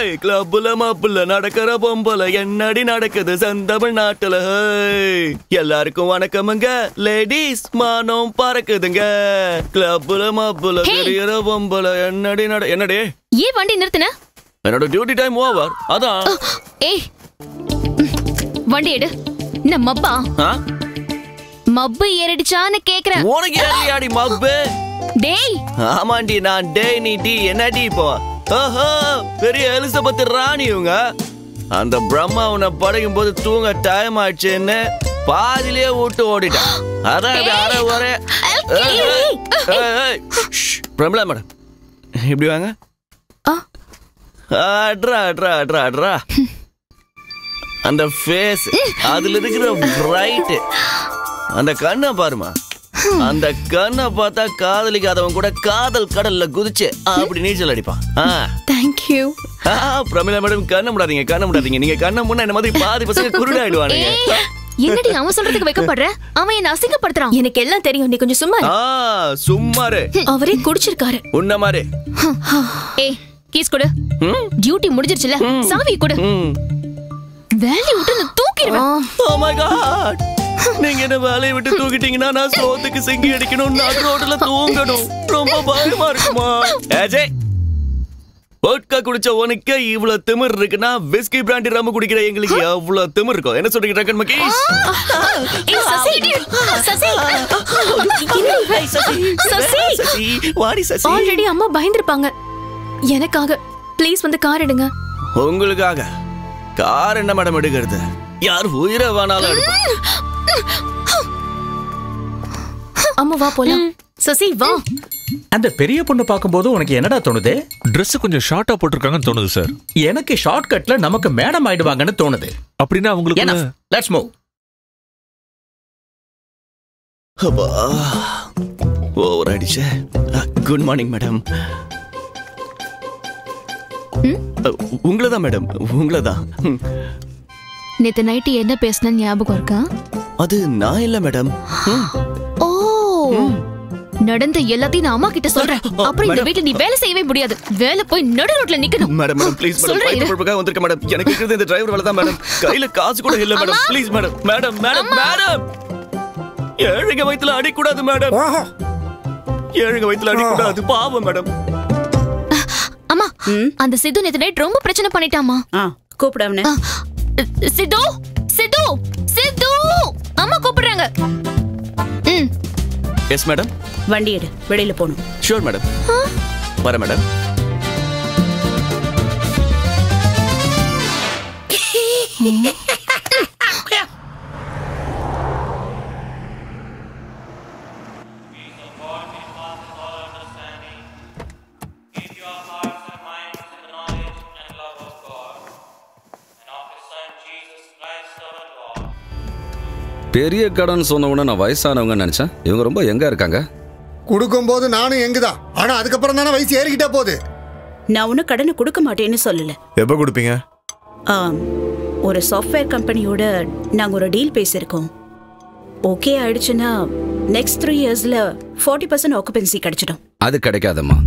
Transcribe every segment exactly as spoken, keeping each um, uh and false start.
கிளப்புல மாப்புல நடக்கிற பொம்பல என்னடி நடக்குது சந்தமிழ்நாட்டுல. எல்லாருக்கும் வணக்கமுங்க லேடிஸ், மானம் பறக்குதுங்க. கிளப்புல மாப்புல தெரியற பொம்பல என்னடி நட என்னடி ஏன் வண்டி நிறுத்தின? என்னோட டியூட்டி டைம் ஓவர் அதான். ஏய் வண்டி எடு. என்ன மப்பா? மப்பு ஏறிடுச்சான்னு கேக்குறேன். உனக்கு ஏறியாடி மப்பு? டேய் ஆமாண்டி நான் டேய் நீ டி என்னடி இப்போ? ஓஹோ பெரிய எலிசபெத் ராணி இவங்க. அந்த பிரம்மா உன்னை படைக்கும் போது தூங்க டைம் ஆயிடுச்சுன்னு பாதிலேயே விட்டு ஓடிட்டான். அதான் அரை ஒரே பிரமிளா மேடம் இப்படி வாங்க. அட்ரா அட்ரா அட்ரா அட்ரா. அந்த ஃபேஸ் அதுல இருக்கிற பிரைட், அந்த கண்ணை பாருமா. அந்த கண்ணை பார்த்தா காதலிக்காதவன் கூட காதல் கடல்ல குதிச்சு அப்படி நீச்சல் அடிப்பான். Thank you. பிரமிளா மேடம் கண்ணை முடாதீங்க கண்ணை முடாதீங்க. நீங்க கண்ணை முன்னா என்ன மாதிரி பாதி பசங்க குருடாயிடுவானுங்க. என்னடி அவன் சொல்றதுக்கு வைக்கப்படுற? அவன் என்ன அசிங்கப்படுத்துறான். எனக்கு எல்லாம் தெரியும், நீ கொஞ்சம் சும்மா. சும்மாரு. அவரே குடிச்சிருக்காரு. உன்ன மாதிரி. ஏய் கீஸ் கொடு. டியூட்டி முடிஞ்சிருச்சுல, சாவி கொடு. வேலையை விட்டு தூக்கிடுவேன். Oh my god. நீங்க என்ன வேலையை விட்டு தூக்கிட்டீங்கன்னா நான் சோத்துக்கு சிங்கி அடிக்கணும், நான் ரோட்ல தூங்கணும். ரொம்ப பயமா இருக்குமா? ஏஜய் வோட்கா குடிச்ச உனக்கு இவ்வளவு திமிர் இருக்குன்னா விஸ்கி பிராண்டி ரம் குடிக்கிற எங்களுக்கு எவ்வளவு திமிர் இருக்கும். என்ன சொல்றீங்க ரக்கன் மக்கி? வாடி சசி. ஆல்ரெடி அம்மா பயந்துருப்பாங்க. எனக்காக ப்ளீஸ் வந்து கார் எடுங்க. உங்களுக்காக கார் என்ன மேடம் எடுக்கிறது? யார் உயிரை வேணாலும் எடுப்பாங்க. அம்மா வா போலாம். சசி வா. அந்த பெரிய பொண்ணு பாக்கும்போது உனக்கு என்னடா தோணுது? Dress கொஞ்சம் ஷார்ட்டா போட்டுருக்காங்கன்னு தோணுது சார். எனக்கு ஷார்ட் கட்ல நமக்கு மேடம் ஆயிடுவாங்கன்னு தோணுது. அப்படின்னா உங்களுக்கு லெட்ஸ் மூவ். அப்பா ஓவர் ஆயிடுச்சு. Good morning madam. உங்களதான் மேடம் உங்களதான். நேத்து நைட்டு என்ன பேசின ஞாபகம் இருக்கா? அது நான் இல்ல மேடம். ஓ நடந்த எல்லாத்தையும் நான் அம்மா கிட்ட சொல்றேன். அப்புறம் இந்த வீட்ல நீ வேலை செய்யவே முடியாது. வேலை போய் நடு ரோட்ல நிக்கணும். மேடம் மேடம் ப்ளீஸ் மேடம் பைப்புக்காக வந்திருக்க மேடம். எனக்கு இருக்கிறது இந்த டிரைவர் வேலை தான் மேடம். கையில காசு கூட இல்ல madam. Please madam madam madam madam. ஏழுங்க வயித்துல அடி கூடாது மேடம். ஏழுங்க வயித்துல அடி கூடாது பாவம் மேடம். அம்மா அந்த சித்து நேத்து நைட் ரொம்ப பிரச்சனை பண்ணிட்டாமா. கூப்பிடவனே. சித்து சித்து சித்து அம்மா கூப்பிடுறாங்க. ம் எஸ் மேடம். வண்டி எடு, வெளியில போணும். Sure madam. வர மேடம். பெரிய கடன் சொன்ன உடனே நான் வயசானவங்க நினைச்சேன். இவங்க ரொம்ப எங்க இருக்காங்க? கொடுக்கும் போது நானும் எங்குதான். ஆனா அதுக்கப்புறம் தானே வயசு ஏறிக்கிட்டே போகுது. நான் ஒன்னும் கடனை கொடுக்க மாட்டேன்னு சொல்லல. எப்ப கொடுப்பீங்க? ஒரு சாஃப்ட்வேர் கம்பெனியோட நாங்க ஒரு டீல் பேசியிருக்கோம். ஓகே ஆயிடுச்சுன்னா நெக்ஸ்ட் த்ரீ இயர்ஸ்ல ஃபார்ட்டி பர்சன்ட் ஆக்குபென்சி கிடைச்சிடும். அது கிடைக்காதம்மா.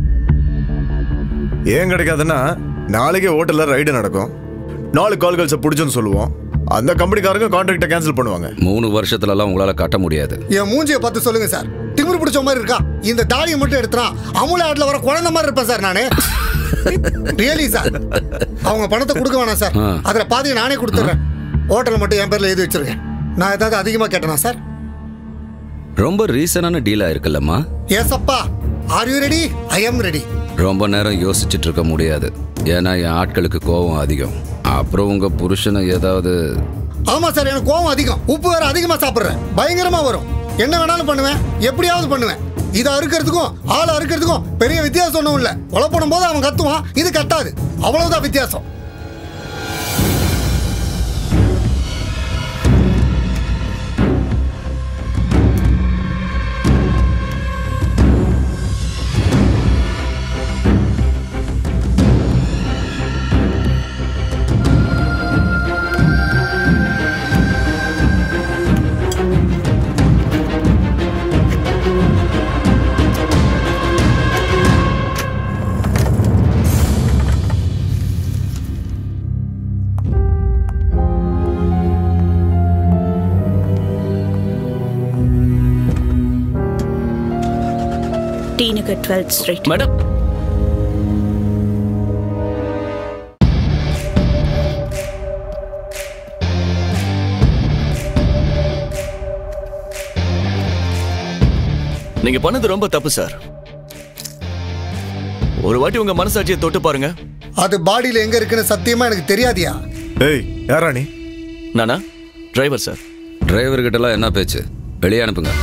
ஏன் கிடைக்காதுன்னா நாளைக்கே ஹோட்டல்ல ரைடு நடக்கும். நாலு கால்கள்ஸை பிடிச்சுன்னு சொல்லுவோம். அந்த கம்பெனிக்காரங்க கான்ட்ராக்டை கேன்சல் பண்ணுவாங்க. மூணு வருஷத்துல எல்லாம் உங்களால கட்ட முடியாது. என் மூஞ்சியை பார்த்து சொல்லுங்க சார். திமிரு பிடிச்ச மாதிரி இருக்கா? இந்த தாடியை மட்டும் எடுத்துறா அமுல ஆட்ல வர குழந்தை மாதிரி இருப்பேன் சார் நானே. Really sir. அவங்க பணத்தை கொடுக்க வேணாம் சார். அதுல பாதியை நானே கொடுத்துறேன். ஹோட்டல் மட்டும் என் பேர்ல எழுதி வச்சிருக்கேன். நான் ஏதாவது அதிகமா கேட்டனா சார்? ரொம்ப ரீசனான டீலா இருக்குல்லம்மா. எஸ் அப்பா. Are you ready? I am ready. ரொம்ப நேரம் யோசிச்சுட்டு இருக்க முடியாது. ஏன்னா என் ஆட்களுக்கு கோபம் அதிகம். அப்புறம் உங்க புருஷனை ஏதாவது. ஆமா சார், எனக்கு கோபம் அதிகம். உப்பு வேற அதிகமா சாப்பிடுறேன். பயங்கரமா வரும். என்ன வேணாலும் பண்ணுவேன், எப்படியாவது பண்ணுவேன். இதை அறுக்கிறதுக்கும் ஆளை அறுக்கிறதுக்கும் பெரிய வித்தியாசம் ஒன்றும் இல்லை. கொலை பண்ணும் போது அவன் கத்துவான், இது கத்தாது. அவ்வளவுதான் வித்தியாசம். டீனுக்கு டுவெல்த் ஸ்ட்ரீட். மேடம் நீங்க பண்ணது ரொம்ப தப்பு சார். ஒரு வாட்டி உங்க மனசாட்சியை தொட்டு பாருங்க. அது பாடியில எங்க இருக்குன்னு சத்தியமா எனக்கு தெரியாதியா? ஏய் யாரா நீ? நானா? Driver sir. டிரைவர் கிட்ட எல்லாம் என்ன பேச்சு? வெளியே அனுப்புங்க.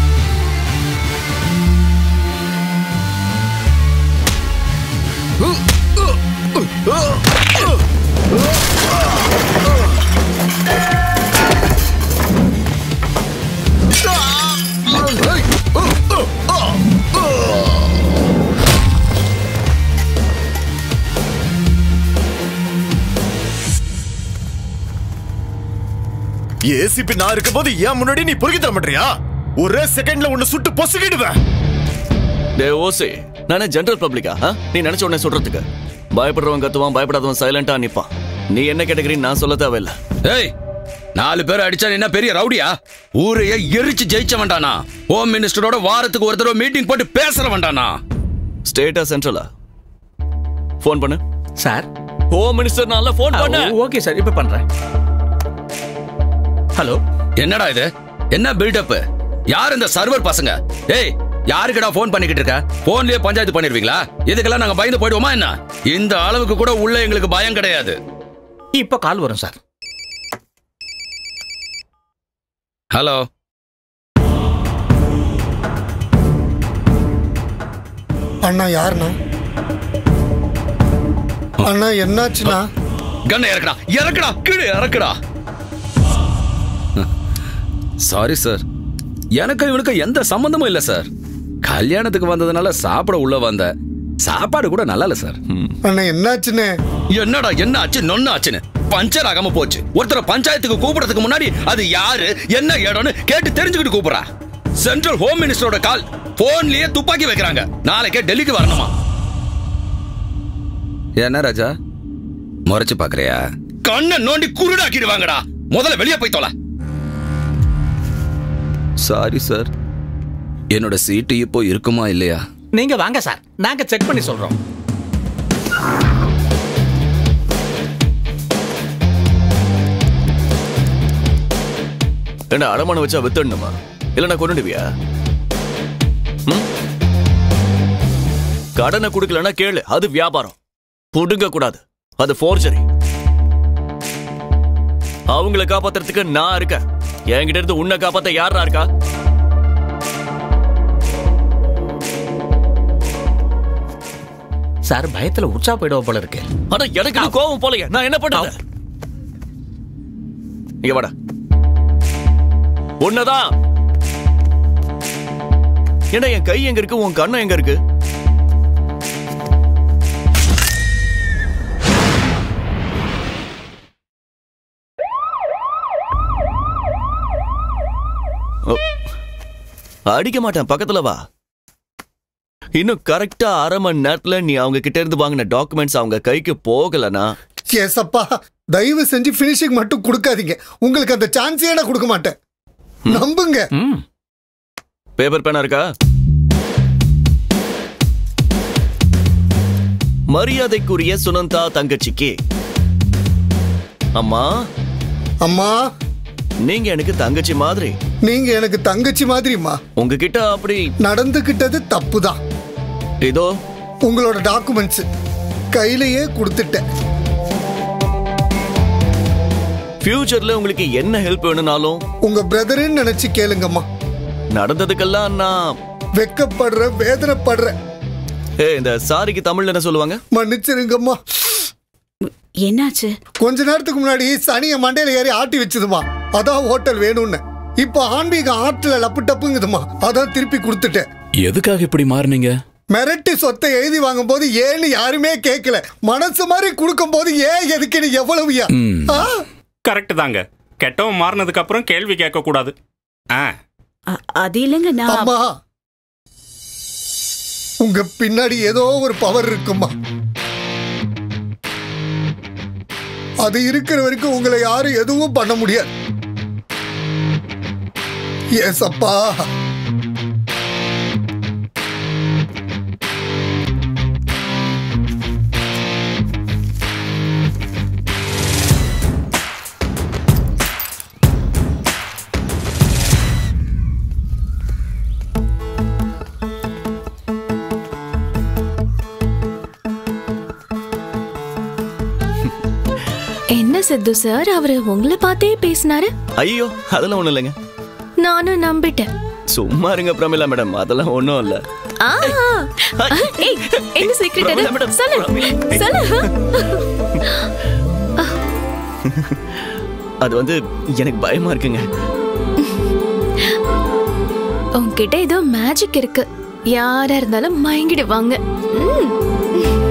ஏசிபி நான் இருக்கும் போது ஏன் முன்னாடி நீ பொறுக்கி தர மாட்டியா? ஒரே செகண்ட்ல உன்னை சுட்டு பொசுக்கிடுவேன். டே ஓசே, நானே ஜெனரல் பப்ளிக்கா? நீ நினைச்ச உடனே சொல்றதுக்கு பயப்படுறவன் கத்துவான், பயப்படாதவன் சைலண்டா நிப்பான். நீ என்ன கேட்டகரின்னு நான் சொல்ல தேவையில்ல. ஏய், நாலு பேர் அடிச்சா என்ன பெரிய ரவுடியா? ஊரையே எரிச்சு ஜெயிச்ச வேண்டானா? ஹோம் மினிஸ்டரோட வாரத்துக்கு ஒரு தடவை மீட்டிங் போட்டு பேசுற வேண்டானா? ஸ்டேட்டா சென்ட்ரலா? போன் பண்ணு சார். ஹோம் மினிஸ்டர் நால போன் பண்ணு. ஓகே சார், இப்ப பண்றேன். ஹலோ. என்னடா இது? என்ன பில்டப்? யார் இந்த சர்வர் பசங்க? ஏய், யாருக்குடா போன் பண்ணிக்கிட்டு இருக்க? போன்லயே பஞ்சாயத்து பண்ணிருவீங்களா? இதுக்கெல்லாம் நாங்க பயந்து போயிடுவோமா என்ன? இந்த அளவுக்கு கூட உள்ள எங்களுக்கு பயம் கிடையாது. இப்ப கால் வரும் சார். ஹலோ. அண்ணா யாருண்ணா? அண்ணா என்னாச்சுண்ணா? கண்ணை இறக்குடா, இறக்குடா, கீழே இறக்குடா. சாரி சார், எனக்கு இவனுக்கு எந்த சம்பந்தமும் இல்ல சார். கல்யாணத்துக்கு வந்ததுனால சாப்பிட உள்ள வந்த. சாப்பாடு கூட நல்லா இல்ல சார். அண்ணா என்னாச்சுன்னு? என்னடா என்ன ஆச்சு நொன்னு ஆச்சுன்னு பஞ்சர் ஆகாம போச்சு. ஒருத்தர பஞ்சாயத்துக்கு கூப்பிடுறதுக்கு முன்னாடி அது யாரு என்ன இடம்னு கேட்டு தெரிஞ்சுக்கிட்டு கூப்பிடுறா. சென்ட்ரல் ஹோம் மினிஸ்டரோட கால். போன்லயே துப்பாக்கி வைக்கிறாங்க. நாளைக்கே டெல்லிக்கு வரணுமா? என்ன ராஜா முறைச்சு பாக்குறியா? கண்ணை நோண்டி குருடாக்கிடுவாங்கடா. முதல்ல வெளியே போய் தொலை. சாரி சார், என்னோட சீட்டு இப்போ இருக்குமா இல்லையா? நீங்க வாங்க சார், நாங்க செக் பண்ணி சொல்றோம். என்ன அடமான வச்சா வித்துடணுமா? இல்ல நான் கொண்டுடுவியா? கடனை கொடுக்கலன்னா கேளு, அது வியாபாரம். புடுங்க கூடாது, அது ஃபோர்ஜரி. அவங்கள காப்பாத்துறதுக்கு நான் இருக்கேன். என்கிட்ட இருந்து உன்னை காப்பாத்த யாரா இருக்கா? சார் பயத்துல உற்சா போயிடுவோம் போல இருக்கு. ஆனா எனக்கு கோபம் போலையே, நான் என்ன பண்றது? இங்க வாடா. உன்னதான். ஏன்னா என் கை எங்க இருக்கு, உன் கண்ணம் எங்க இருக்கு? அடிக்க மாட்டேன், பக்கத்துல வா. இன்னும் கரெக்டா அரை மணி நேரத்துல நீ அவங்க கிட்ட இருந்து வாங்கின டாக்குமெண்ட்ஸ் அவங்க கைக்கு போகலனா, ஏசப்பா தயவு செஞ்சு பினிஷிங் மட்டும் கொடுக்காதீங்க. உங்களுக்கு அந்த சான்ஸே நான் கொடுக்க மாட்டேன், நம்புங்க. பேப்பர் பேனா இருக்கா? மரியாதைக்குரிய சுனந்தா தங்கச்சிக்கு அம்மா. அம்மா, நீங்க எனக்கு தங்கச்சி மாதிரி. நீங்க எனக்கு தங்கச்சி மாதிரிமா. உங்ககிட்ட அப்படி நடந்துகிட்டது தப்புதான். இதோ உங்களோட டாக்குமெண்ட்ஸ் கையிலேயே கொடுத்துட்டேன். ஃபியூச்சர்ல உங்களுக்கு என்ன ஹெல்ப் வேணும்னாலும் உங்க பிரதர்ன்னு நினைச்சு கேளுங்கம்மா. நடந்ததுக்கெல்லாம் நான் வெக்கப்படுற, வேதனைப்படுற. ஏ, இந்த சாரிக்கு தமிழ்ல என்ன சொல்லுவாங்க? மன்னிச்சிருங்கம்மா. என்னாச்சு? கொஞ்ச நேரத்துக்கு முன்னாடி சனிய மண்டையில ஏறி ஆட்டி வச்சதுமா. அதான் ஹோட்டல் வேணும்னு. இப்ப ஆன்மீக ஆற்றுல லப்பு டப்புங்குதுமா. அதான் திருப்பி கொடுத்துட்டேன். எதுக்காக இப்படி மாறினீங்க? மிரட்டி சொத்தை எழுதி வாங்கும் போது ஏன்னு யாருமே கேட்கல. மனசு மாதிரி கொடுக்கும் போது ஏன் எதுக்குன்னு எவ்வளவுயா? கரெக்ட் தாங்க. கெட்டவன் மாறினதுக்கு அப்புறம் கேள்வி கேட்க கூடாது. அது இல்லைங்க. அம்மா, உங்க பின்னாடி ஏதோ ஒரு பவர் இருக்குமா. அது இருக்கிற வரைக்கும் உங்களை யாரும் எதுவும் பண்ண முடியாது. ஏசப்பா, சித்து சார் அவரு உங்களை பார்த்தே பேசினாரு. ஐயோ அதெல்லாம் ஒண்ணும் இல்லைங்க. நானும் நம்பிட்டேன். சும்மா இருங்க பிரமிளா மேடம், அதெல்லாம் ஒண்ணும் இல்ல. என்ன சீக்ரெட் அது? சொல்லு சொல்லு. அது வந்து எனக்கு பயமா இருக்குங்க. உன்கிட்ட ஏதோ மேஜிக் இருக்கு, யாரா இருந்தாலும் மயங்கிடுவாங்க.